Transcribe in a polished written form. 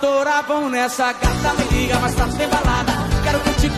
Vamos nessa gata, me liga, mas tá sem balada. Quero curtir